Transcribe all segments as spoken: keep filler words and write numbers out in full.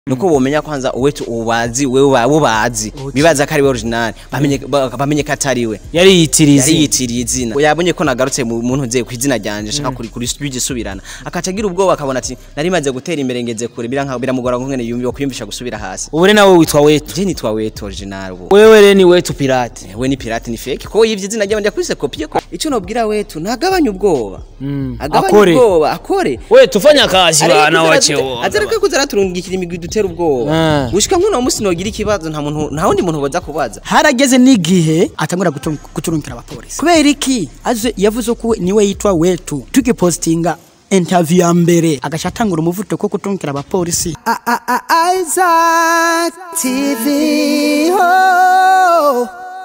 nuko bomenya kwanza wetu ubazi wewe wabo bazi bibaza kari original bamenye bamenye katariwe yari yitirizi yari yitiriye izina yabonye ko nagarutse mu muntu nze kwizina ryanje shaka kuri kuri studio subirana akacagira ubwoba akabona ati nari maze gutera imbere ngeze kure biranka biramugora ngo ngene yumva kwiyumvisha gusubira hasi ubure nawe witwa wetu je nitwa wetu original ubu wewe re ni wetu pirate we ni pirate ni fake ko yivye izina ryanje kwise copy ko ico nobwira wetu ntagabanya ubwoba agabanya ubwoba akore wetu fanya kazi bana wachewo atareka kuzara turungikira imigwi dutera ubwoba gushika nkuno musi nogira ikibazo nta muntu nta wundi muntu boza kubaza harageze n'igihe atangura guturunkira abapolisi kubera iki aje yavuze ko niwe yitwa wetu tukipostinga interview ya mbere agashatangura umuvuto ko kuturunkira abapolisi Isaac T V ho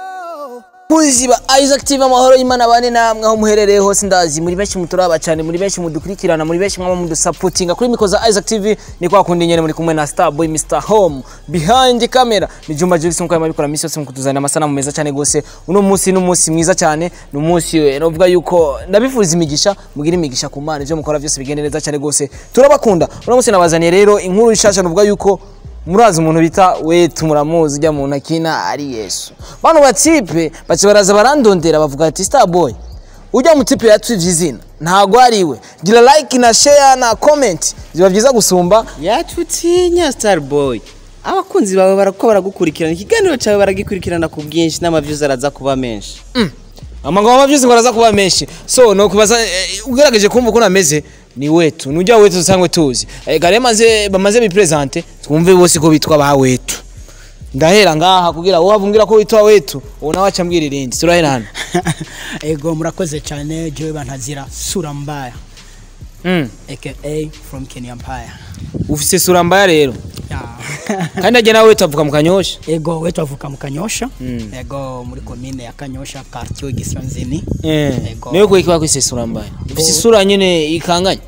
Muzi ba Isaac T V amahoro y'Imana bane namwe aho muherereye hose ndazi muri benshi muturaba cyane muri benshi mudukurikirana muri benshi mwaba mudusupportinga kuri mikoza Isaac T V ni kwa kundi nyene muri kumwe na Starboy mister Home behind the camera ni Juma Jackson kwa mabikora misi yose mukutuzana amasana mumeza cyane gose uno munsi n'umunsi mwiza cyane n'umunsi novuga yuko ndabifuza imigisha mugira imigisha ku Mana ivyo mukora byose bigende neza cyane gose turabakunda uno munsi nabazaniye rero inkuru ishasha novuga yuko murazi umuntu bita wetu muramuzi ujya mu nakina ari Yesu bano batipe bace baraza barandondera bavuga ati Starboy ujya mu tipe yatwivye izina ntago ariwe gira like na share na comment ziba byiza gusumba yatutinya Starboy abakunzi bawe barako baragukurikirana ikiganiro cyawe baragikurikirana ku bwinshi n'amaviews araza kuba menshi mm. amangwa amaviews baraza kuba menshi so no kubaza eh, ugerageje kumva ko nameze ni wetu nujya wetu sangwe tuzi e, gare maze bamaze bipresente twumve bose ko bitwa ba wetu ndahera ngaha kugira wo havungira ko witwa wetu ona wacha mbwira irindi turahera hano ego murakoze cyane jewe bantazira sura mbaya mm aka from Kenya Empire ufise sura mbaya rero yeah. kandi ajya nawe tavuka mu Kanyosha ego wetu avuka mu Kanyosha mm. ego muri commune ya Kanyosha quartier Gisonzini eh niwe ko ikiba kwise sura mbaya ufise sura nyene ikanganye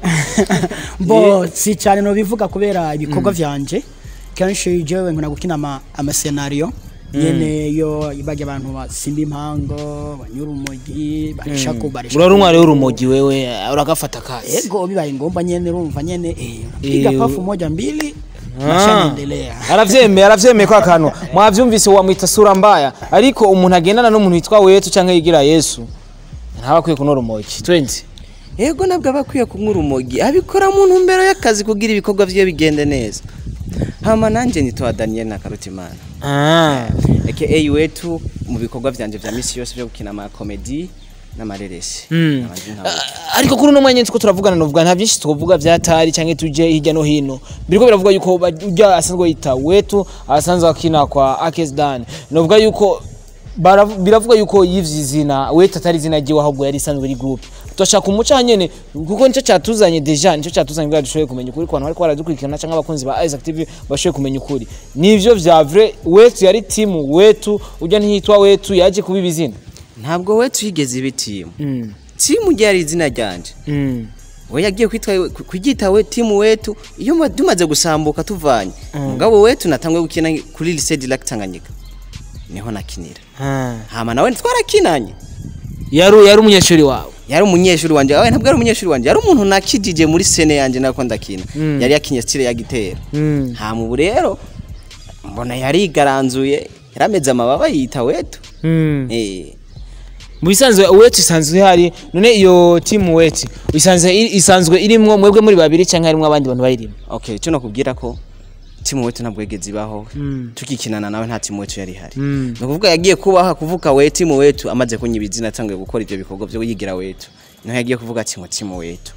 bo si cyane no bivuga kubera ibikorwa vyanje kenshi jewe nkuna gukina ama, ama scenario yene yo ibage abantu basimba impango banyura umugi barishako barisha urari umwari w'urumogi wewe uragafata kazi ego bibaye ngomba nyene urumva nyene eh piga pafu moja mbili mashanendelea aravyemeye aravyemeye kwa kantu mwavyumvise wamwita sura mbaya ariko umuntu agendana n'umuntu witwa wetu canke yigira Yesu ntabakwiye kunora umogi twenty ego nabwo abakwiye kunkura umogi abikora mu ntumbero y'akazi kugira ibikorwa vye bigende neza hama nanje nitwa Daniel Nakarutimana ah aka wetu mu bikorwa vyanje vya misi yose byo gukina ama comedy n'amareresi mm. ariko kuri no mwanya nziko turavugana novuga nta byinshi twovuga vyatari canke tuje hirya no hino biriko biravuga yuko ujya asanzwe yita wetu asanzwe akina kwa Akesdan novuga yuko biravuga yuko yivyizina wetu atari zina giwe ahubwo yari isanzwe iri group twashaka umuca nyene kuko nico cyatuzanye deja nico cyatuzanye bwa dushoye kumenya ukuri kwantu ariko baradukurikirana canke abakunzi ba Isaac T V bashoye kumenya ukuri nivyo vya vrai wetu yari team wetu ujya ntitwa wetu yaje kubibizina ntabwo wetu yigeze ibitimu mm. timu ryari izina ryanje mm. we yagiye kwitwa kugita we timu wetu iyo dumaze gusambuka tuvanye mugabo mm. wetu natangwe gukina kuri lycée de Lac Tanganyika niho nakinira ah hama nawe twarakinanye yari yari umunyeshuri wawe yari umunyeshuri wanje awe ntabwo ari umunyeshuri wanje yari umuntu nakijije muri sene yanje nako ndakina mm. yari yakinye style ya gitero mm. hama ubu rero mbona yari garanzuye yarameze amababa yita wetu mm. eh mubisanzwe wetu isanzwe hari none iyo team wetu isanzwe isanzwe irimwo mwebwe muri babiri canke harimwo abandi bantu bayirimo okay cyo nakubwira ko timu wetu ntabwo yegeze ibaho mm. tukikinana nawe nta timu wetu yari hari mm. nukuvuga yagiye kubaha kuvuka we timu wetu amaze kunyibizina tangiye gukora ivyo bikorwa byo yigira wetu no yagiye kuvuga ati ngo timu wetu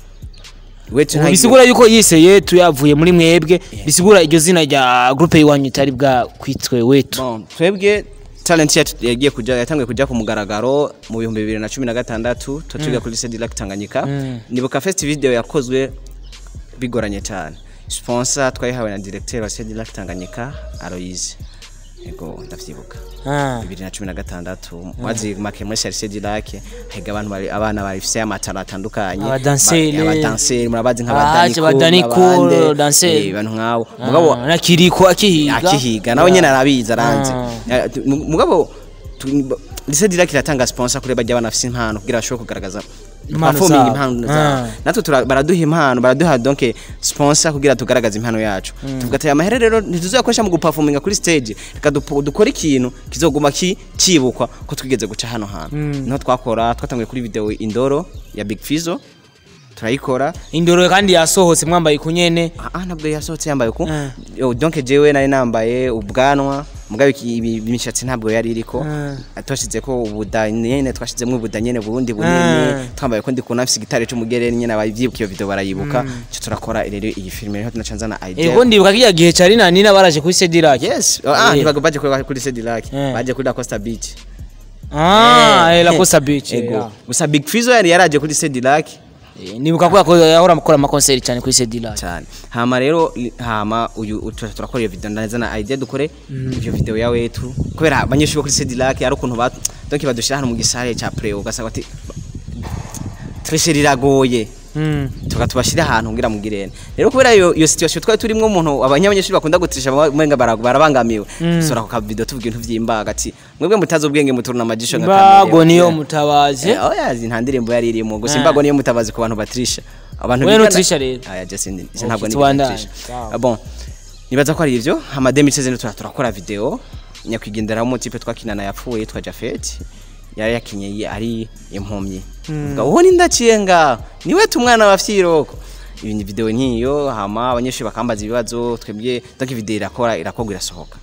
wetu nta bisigura yuko yise yetu yavuye muri mwebwe yeah. bisigura iryo zina rya groupe yiwanyu itari bwa kwitwe wetu bon twebwe talent yagiye kuja yatangiye kuja ku mugaragaro mu bihumbi bibiri na cumi na gatandatu tutuga mm. kuri lycée de Lac Tanganyika mm. nibuka first video yakozwe bigoranye cyane sponsor twayihawe na directeur wa lycée de Lac Tanganyika Aloise ego ndavyibuka ah bibiri na cumi na gatandatu wazi make muri lycée de Lac hega abantu bari abana bari fise amatara atandukanye abadanseri abadanseri murabazi nk'abadani abadani ko danseri abantu nk'abo mugabo nakiriko akihiga akihiga nawe nyene arabiza aranze mugabo lycée de Lac iratanga sponsor kuri bajya bana fise impano kugira bashobore kugaragaza performing impano zabo natwe tura- baraduha impano baraduha donc sponsor kugira tugaragaze impano yacu tuvuga ati amahere rero ntituzakoresha mu guperforminga kuri stage reka dupo- dukora ikintu kizoguma ki cibukwa ko twigeze guca hano hantu niho twakora twatanguye kuri video Indoro ya Big Fizzo turayikora Indoro kandi yasohotse mwambaye kunyene ah ah, nabwo yasohotse yambaye ko Yo, donc jewe nari nambaye ubwanwa mugabe imishatsi ntabwo yari iriko atoshize ko ubuda nyene twashizemo ubuda nyene burundi bunini twambaye ko ndi kunafise gitare cy'umugere nyene abavyibuka iyo video barayibuka cyo turakora rero iyi film rero tunacanzana idea ego ndibuka kiya gihe cari na nina baraje kuri Cedillac yes ah ntibago baje kuri kuri Cedillac baje kuri La Costa Beach ah eh La Costa Beach ego gusa Big Fizzo yari yaraje kuri Cedillac nibuka ko yakora yahora akora ama concert cyane kuri Cedillac cyane hama rero li- hama uyu tu- turakora iyo video ndazana idea dukore iyo video yawe yetu kubera abanyeshuri kuri Cedillac ari ukuntu ba donc badushira hano mu gisare cya preo ugasanga ati tresher iragoye mm tukatubashira ahantu ngira mugirene rero kubera iyo iyo situation twari turimo umuntu abanyabanyeshuri bakunda gutrisha mwenga barabangamiwe sora ku video tuvuga ibintu vyimbaga ati mwebwe mutazo ubwenge muturuna amajisho nka kamera bago niyo mutabaze oh yazi nta ndirimbo yari irimo gusa imbago niyo mutabazi ku bantu batrisha abantu wewe nutrisha rero aya just ntabwo ni Tubandanye. batrisha Ah, bon nibaza ko ari ivyo hama demi seize tura turakora video nyakwigendera mu tipe twakinana yapfuye twa Jafet yari yakinyeye ari impomyi ubwo uho nindaciye nga niwe tumwana bafyiroko ibi ni video nkiyo hama abanyeshuri bakambaza ibibazo twebwe donc video irakora irakogwa irasohoka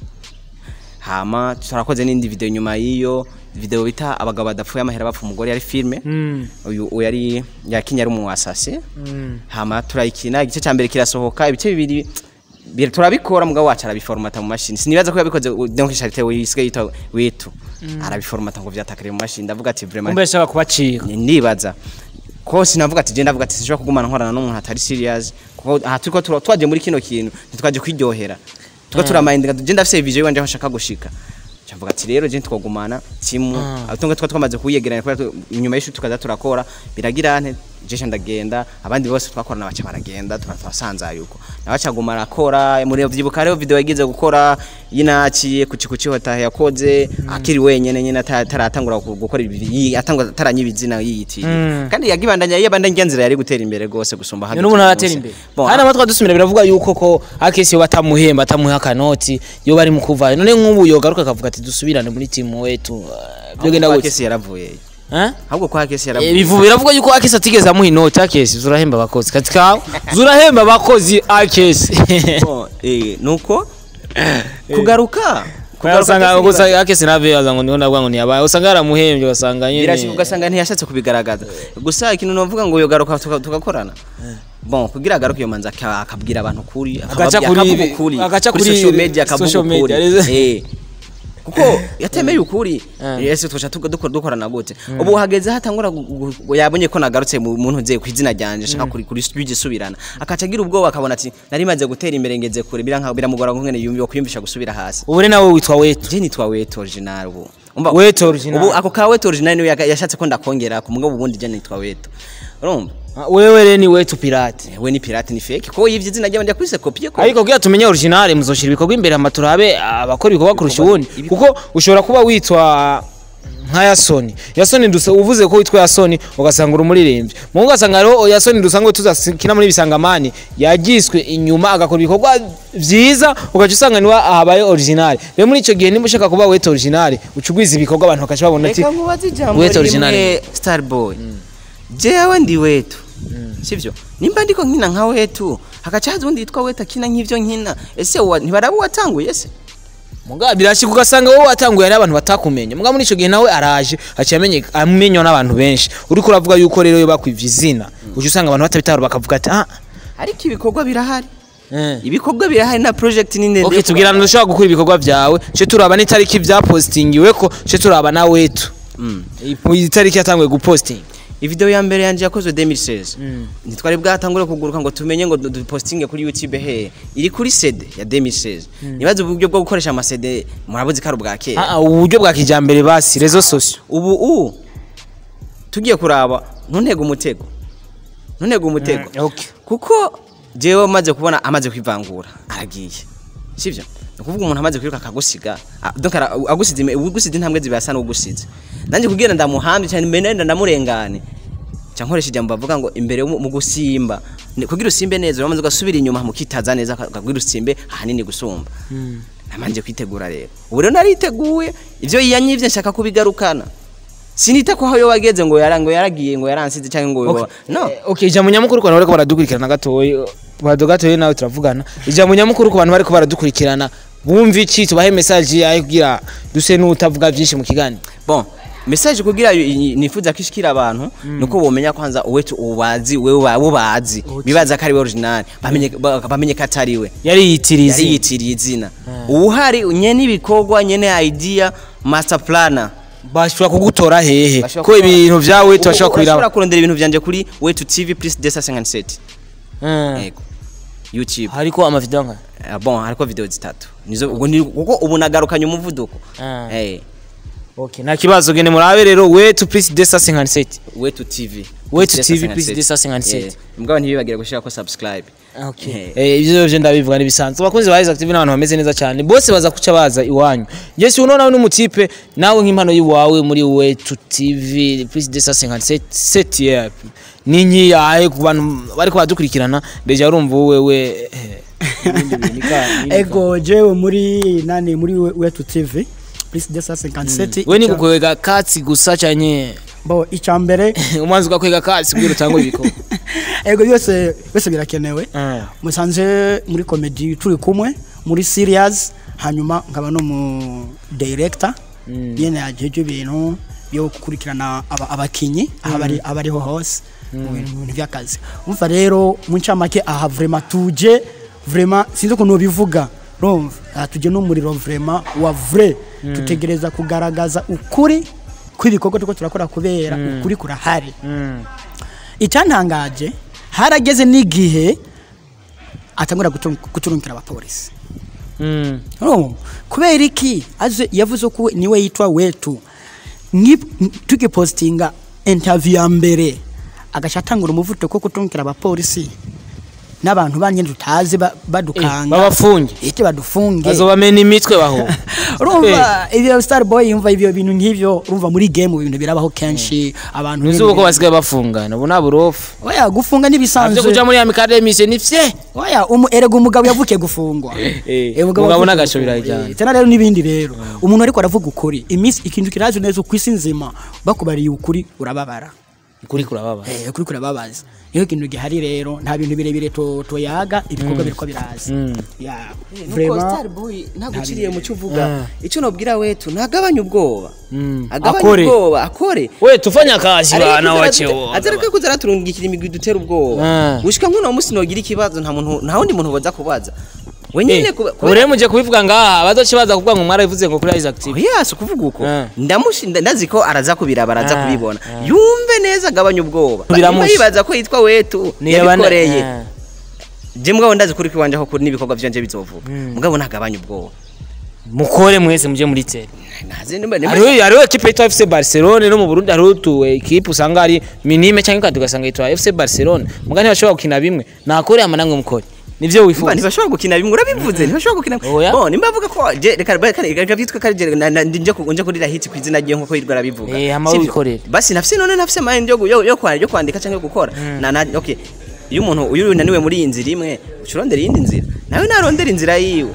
hama turakoze n'indi video nyuma yiyo video bita abagabo badapfuye amahera bapfu umugore yari filme uyu uyu yari yakinya ari umwasase hama turayikina igice cya mbere kirasohoka ibice bibiri bir turabikora mugabo wacu arabiformata mu machine sinibaza ko yabikoze donc charité wisike yita wetu arabiformata ngo vyatakare mu machine ndavuga ati vraiment umbe shaka kubacika nibaza ko sinavuga ati je ndavuga ati sinshobora kugumana nkorana n'umuntu atari serious kuko aha turiko tura- twaje muri kino kintu ntitwaje kwiryohera tuko turamindinga je ndafise vision wanje hashaka gushika cyamvuga ati rero je twagumana timu atunga twa twamaze kuyegeranya kubera inyuma y'ishu tukaza turakora biragira nte je ndagenda abandi bose twakorana baca baragenda turasanza yuko nabacagumara akora muri vyibuka rero video yagize gukora yinaciye kucikuci hota yakoze akiri wenyene nyene ataratangura gukora ibi atangwa taranyibizina yiyiti kandi yagibandanya yabandanya nzira yari gutera imbere gose gusumba hano n'umuntu aratera imbere hana amatwa dusumira biravuga yuko ko akesi yo batamuhemba atamuha kanoti yo bari mu kuva none nk'ubu yogaruka akavuga ati dusubirane muri timu wetu byo genda gute akesi yaravuye eh ahubwo kwa akesi yaravuye bivuga biravuga yuko akesi atigeze amuha inoti akesi zurahemba abakozi kati kawe zurahemba abakozi akesi Bon, eh nuko kugaruka usanga gusa akesi nave yazango niho ndavuga ngo niyabaye usanga yaramuhembye ugasanga nyine birashika ugasanga ntiyashatse kubigaragaza gusa ikintu novuga ngo yogaruka tugakorana bon kugira agaruka iyo manza akabwira abantu kuri agaca kuri agaca kuri social media akabukuri eh kuko yatemeye ukuri yese twasha dukora dukorana gute ubu hageze hatangura yabonye ko nagarutse mu muntu nze kwizina ryanje shaka kuri kuri studio subirana akacagira ubwoba akabona ati nari maze gutera imbere ngeze kure biranka biramugora ngo ngene yumva kwiyumvisha gusubira hasi ubu re nawe witwa wetu je nitwa wetu original ubu umba wetu original ubu ako ka wetu original niyo yashatse ko ndakongera ku mugabo ubundi je nitwa wetu urumva wewe re ni wetu pirate we ni pirate ni fake ko yivye izina ry'abandi yakubise copie ko ariko kugira tumenye original muzoshira ibikorwa imbere amaturabe abakora ibikorwa kurusha ubundi kuko ushobora kuba witwa nka Yasoni Yasoni ndusa uvuze ko witwa Yasoni ugasanga urumuririmbye mu ugasanga rero Yasoni ndusango tuzakina muri bisangamani yagiswe inyuma agakora ibikorwa vyiza ugaca usanga niwa ahabaye original rero muri ico gihe nimushaka kuba wetu original ucugwiza ibikorwa abantu bakaca babona ati wetu original Starboy jewe ndi wetu sivyo nimba ndiko nkina nka wetu hakacaza undi yitwa wetu akina nk'ivyo nkina ese ntibarabu watanguye se muga birashika ugasanga wowe watanguye ari abantu batakumenya muga muri ico gihe nawe araje acamenye amenyo n'abantu benshi uriko uravuga yuko rero bakwivye izina uje usanga abantu batabitaro bakavuga ati ah ariko ibikorwa birahari ibikorwa birahari na project ni ndende okay tugira ngo ushaka gukora ibikorwa byawe cyo turaba n'itariki bya postingiwe ko cyo turaba na wetu mm itariki yatanguye guposting Ivideo ya mbere yanje yakozwe deux mille seize nitwari bwatangure kuguruka ngo tumenye ngo dupostinge kuri YouTube he iri kuri C D ya deux mille seize nibaze uburyo bwo gukoresha ama C D murabuze karo bwa kera ah uburyo bwa kijambere basi rezo social ubu u tugiye kuraba ntuntego umutego ntuntego umutego okay kuko jewe maze kubona amaze kwivangura aragiye sivyo ukuvuga umuntu amaze kwiruka akagusiga donc agusize ugusize intambwe zibasa no gusize nanje kugira ndamuhambe cyane mbene ndamurengane nkoresha ijambo bavuga ngo imbere mu gusimba kugira usimbe neza uramaze ugasubira inyuma mukitaza neza kugira usimbe ahanini gusumba namanje kwitegura rero ubu rero nariteguye ivyo yanyivye nshaka kubigarukana sinita ko aho yo wageze ngo yarango yaragiye ngo yaransize cyangwa ngo okay. no okay ijambo nyamukuru ko bariko baradukurikirana gatoyi badogatoye nawe turavugana ijambo nyamukuru ko bantu bariko baradukurikirana bumva iki tubahe message yayo kugira duse n'utavuga byinshi mu kiganiro bon message kugira nifuza kishikira abantu mm. nuko bomenya kwanza wetu ubazi wewe ubazi bibaza ko ari original bamenye bamenye katariwe yari yitirize yari yitiriye izina uhari nyene ibikogwa nyene idea master planner bashobora kugutora hehe ko ibintu byawe tubashobora kubira bashobora kurondera ibintu byanje kuri wetu tv plus deux cent cinquante-sept yego YouTube hariko ama video nka uh, bon hariko video zitatu nizo ubwo uko ubu nagarukanye umuvuduko eh hey. Okay na kibazo gene murabe rero wetu plus deux cent cinquante-sept wetu tv wetu tv plus deux cent cinquante-sept mbwa ntibibagire gushira ko subscribe okay eh ivyo byo ndabivuga nibisanzwe bakunze ba Isaac T V n'abantu bameze neza cyane bose baza kuca baza iwanyu Jesse uno nawe n'umutipe nawe nk'impano yiwawe muri wetu tv plus deux cent cinquante-sept year ninyi yaye ku bantu bari ko badukurikirana deja urumva wewe ego jewe muri nani muri wetu tv plus deux cent cinquante-sept we ni gukwega katsi gusa cyanye bo icambere umanzi ugakwega katsi kugira utango ibiko ego byose byose birakenewe musanze muri comedy turi kumwe muri serious hanyuma nkaba no mu director yene ajeje ibintu byo gukurikirana abakinyi abari abariho hose mu bintu by'akazi umva rero muncamake aha vraiment tuje vraiment sinzi ko no bivuga rumva tuje no muri vraiment wa vrai tutegereza kugaragaza ukuri kw'ibikoko tuko turakora kubera ukuri kurahari icyantangaje harageze n'igihe atangura guturunkira abapolisi no kubera iki aze yavuze ko niwe yitwa wetu tukipostinga interview ya mbere agashatangura umuvuto ko kutunkira abapolisi n'abantu banye tutazi badukanga babafunge ite badufunge bazobamena imitwe baho urumva ibyo star boy yumva ibyo bintu nk'ivyo urumva muri game ibintu birabaho kenshi abantu nizo uko basigaye bafungana ubu naburofu oya gufunga nibisanzwe kuja muri academy se nifye oya umu erega umugabo yavukiye gufungwa eh umugabo nagashobira ijana tena rero nibindi rero umuntu ariko aravuga ukuri imisi ikintu kiraje neza kwisi nzima bakubariye ukuri urababara ukuri kurababa eh ukuri kurababaza iyo kintu gihari rero nta bintu birebire to to yaga ibikorwa biriko biraza ya vraiment star boy naguciriye mu cyuvuga ico nobwira wetu nagabanya ubwoba agabanya ubwoba akore we tufanya kazi bana wacewo azareka kuzara turungikira imigwi dutera ubwoba ushika nkuno musi nogira ikibazo nta muntu nta wundi muntu boza kubaza wenyine ure muje kubivuga ngaha bazokibaza kuvuga ngo mwara bivuze ngo kuri Isaac T V yes kuvuga uko ndamushinda ndaziko araza kubira baraza kubibona yumve neza agabanya ubwoba yibaza ko yitwa wetu yabikoreye je mugabo ndazi kuri kwanje aho kuri nibikorwa byanje bizovuga mugabo nagabanya ubwoba mukore mwese muje muri tele naze nimba ari ari equipe yitwa F C Barcelona no mu Burundi ari utu equipe usanga ari minime cyangwa kadugasanga yitwa F C Barcelona mugani bashobora gukina bimwe nakore amanangwe mukore nivyo wifuza ntibashobora gukina bimwe urabivuze ntibashobora gukina bon nimba avuga ko je reka reka vyitwa karije ndinje kunje kurira hit kwizina giye nko yirwa arabivuga eh hama wikorera basi nafise none nafise mind yo yo yo kwandika cyangwa gukora na okay iyo umuntu uyu naniwe muri inzira imwe ucurondera yindi nzira nawe narondera inzira yiwe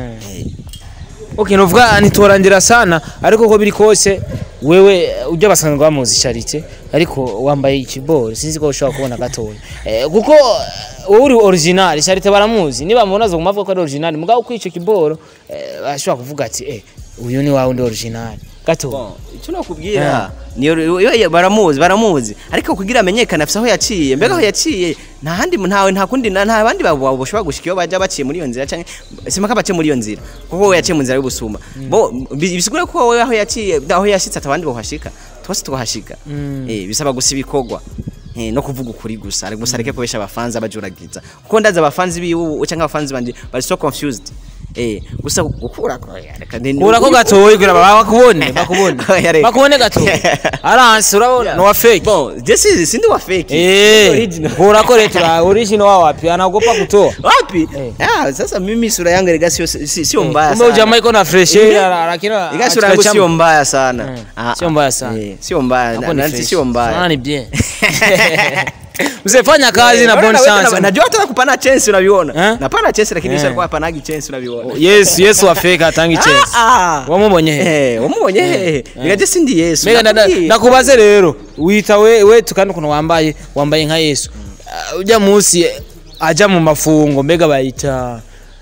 okay novuga nitorandira sana ariko ko biri kose wewe ujya basanga bamuzi Charite ariko wambaye ikiboro sinzi ko ushobora kubona gatoya eh kuko wowe uri original Charite baramuzi niba mubona zo kumavuga ko ari original mugabo kwico kiboro bashobora kuvuga ati eh uyu ni wawe ndi original gato bon icyo nakubwira niyo baramuzi baramuzi ariko kugira amenyekana afise aho yaciye mbega aho yaciye nta handi ntawe nta kundi nta bandi babo boshobora gushika iyo baje baciye muri iyo nzira canke sima ka bace muri iyo nzira kuko we yaciye mu nzira y'ubusuma bo bisigura ko wowe aho yaciye aho yashitse atabandi bohashika twose twahashika eh bisaba gusibikogwa eh no kuvuga ukuri gusa ari gusa reke kubesha abafanzi abajuragiza kuko ndaza abafanzi biwe canke abafanzi banje bari so confused eh gusa gukura ko reka ndi ura ko gatoyi kugira bakubone bakubone bakubone gatoyi aranse urabona no wa fake bon je si sindi wa fake eh original ura ko retura original wa wapi anagopa kutoa wapi ah sasa mimi sura yangu rega sio sio mbaya sana kumbe jamaa iko na fresh lakini rega sura yangu sio mbaya sana sio mbaya sana sio mbaya na sio mbaya ni bien Msifanya kazi na bonus chance. Najua hata kupana chance unaviona. Napana chance lakini sio kwa panagi chance unaviona. Yes, yes wa fake atangi chance. Wamo mwenyewe. Eh, wamo mwenyewe. Nikaje sindi Yesu. Mega ndakubaze rero. Wita we wetu kandi kuno wambaye wambaye nka Yesu. Uja musi aja mu mafungo mbega bayita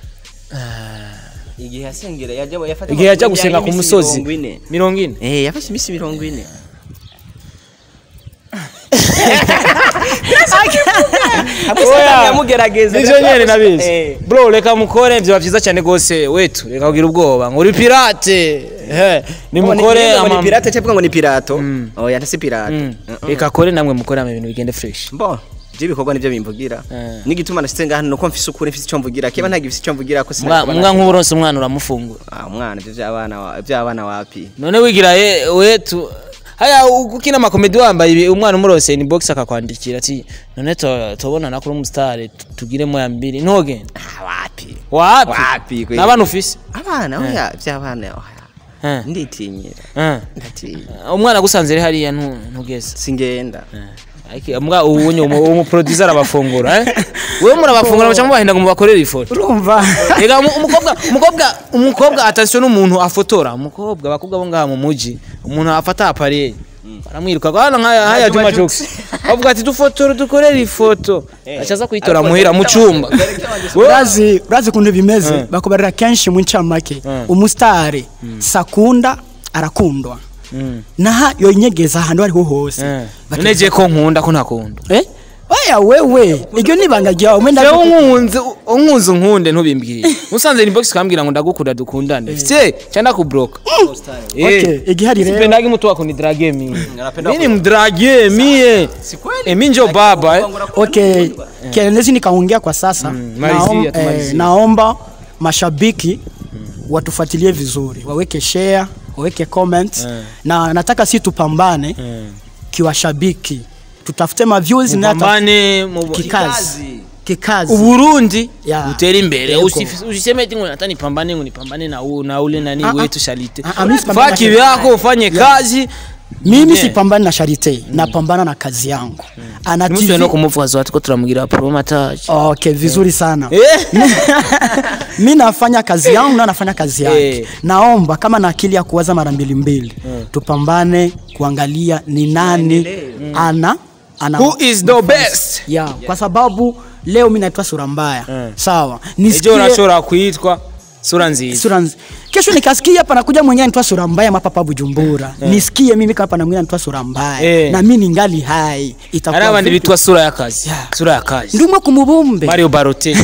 igihe asengera yaje yafata igihe yaje gusenga ku musozi mirongo ine. Eh, yafashe imisi mirongo ine. Amugerageza nizo nyene nabizi bro reka mukore byo bavyiza cyane gose wetu reka kugira ubwoba ngo uri pirate he ni mukore ama ni pirate cyangwa ngo ni pirato oya ntasi pirate reka kore namwe mukore ama ibintu bigende fresh bon je bikorwa nivyo bimvugira nigituma nashitse hano nuko mfise ukuri mfise icyo mvugira kiba ntagifise icyo mvugira ko sinaka mwa nk'uburonse umwana uramufungura ah umwana byo by'abana by'abana wapi none wigira wetu haya ukina makomedi wambaye umwana umurose ni box akakwandikira ati none to tobona nakuru umstare tugire mo ya mbiri ntoge ah wapi wapi wapi nabana ufise abana oya by'abana oya nditinyira ndatinya umwana gusanze hari ya ntugeze singenda Aki ambwa ubunye umu producer abafungura eh wewe murabafungura bacha mubahinda ngo mubakorere ifoto urumva ega umukobwa umukobwa umukobwa attention n'umuntu afotora umukobwa bakobwa bo ngaha mu muji umuntu afata appareil baramwiruka bana nkaya haya Juma Jokes bavuga ati dufotora dukorere ifoto achaza kuyitora muhira mu cyumba urazi urazi kuntu bimeze bakobarira kenshi mu ncamake umustare sakunda arakundwa naha yo nyegeza hando ari ho hose baneje ko nkunda ko ntakunda eh oya wewe iryo nibanga ryawe umwe ndaje unkunze unkunze nkunde ntubimbwiye musanze ni box kambwira ngo ndagukunda dukundane fite cyanda ku block okay igihari rero sipendagi mtu wako ni drage mimi mimi ni mdrage mie emi njo baba eh okay kielezi nikaongea kwa sasa naomba mashabiki watufuatilie vizuri waweke share waweke comment yeah. Na nataka si tupambane yeah. Kiwashabiki tutafute ma views na tupambane kikazi kikazi Uburundi yeah. Utera imbere usiseme ati ngo natani pambane ngo nipambane na u na ule nani wetu Charite faki yako ufanye kazi mimi sipambane na Charite napambana na kazi yangu ana T V no kumuvuza watu ko turamugira promotage okay vizuri sana mimi nafanya kazi yangu na nafanya kazi yake naomba kama na akili ya kuwaza mara mbili mbili tupambane kuangalia ni nani ana ana who is the best yeah kwa sababu leo mimi naitwa sura mbaya sawa nisikie unachora kuitwa sura nzuri sura nzuri kesho nikasikia hapa nakuja mwenyewe anitoa sura mbaya mapapa Bujumbura yeah. Nisikie mimi hapa na mwenyewe anitoa sura mbaya yeah. Na mimi ningali hai itakuwa ana ndivitwa sura ya kazi yeah. Sura ya kazi ndumwe kumubumbe Mario Barote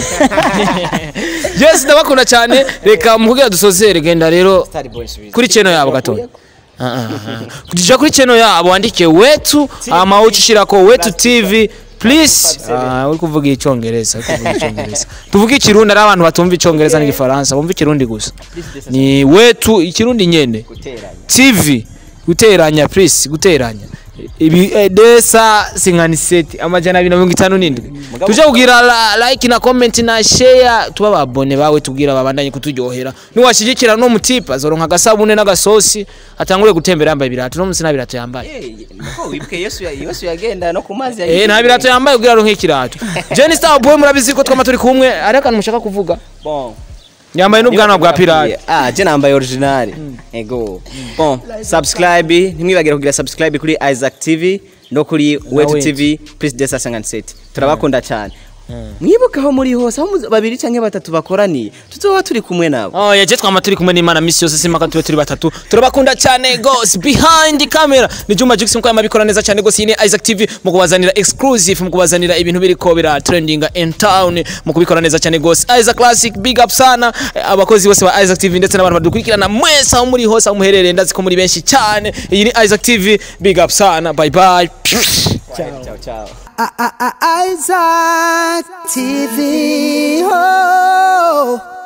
yes ndabakunda cyane reka muhugira dusozere genda rero kuri channel yabo gatoya kujija kuri channel yabo wandike wetu ama ucishirako wetu T V please ah uri kuvuga icyongereza kuvuga icyongereza tuvuga ikirundi ari abantu batumva icyongereza n'igifaransa bumva ikirundi gusa ni wetu ikirundi nyene T V guteranya please guteranya ibi desa singaniseti amajana abiri na mirongo itanu n'indwi tuje kugira like na comment na share tuba babone bawe tubwira babandanye kuturyohera niwashigikira no mutipa zoronka gasabune n'agasosi atangure gutembera yambaye ibirato no munsi na birato yambaye eh nako wibwe Yesu Yesu yagenda no kumazi eh na birato yambaye kugira ronke ikirato Jenny Star Boy murabizi ko twama turi kumwe areka numushaka kuvuga bon nyambaye n'ubwana bwa pirate ah je nambaye original ego bon subscribe ntimwibagire kugira subscribe kuri Isaac T V no kuri Wetu T V please desa cinquante-sept turabakunda cyane mwibuka aho muri hose aho babiri canke batatu bakoraniye tuzoba turi kumwe nabo oh yaje twama turi kumwe n'Imana misi yose simaka tube turi batatu turabakunda cyane gose behind the camera ni Juma Jux mko yamabikora neza cyane gose ine Isaac T V mu kubazanira exclusive mu kubazanira ibintu biri ko bira trending in town mu kubikora neza cyane gose Isaac Classic big up sana abakozi bose ba Isaac T V ndetse n'abantu badukurikirana mwese aho muri hose aho muherereye ndazi ko muri benshi cyane iyi ni Isaac T V big up sana bye bye ciao ciao ciao Isaac T V, oh.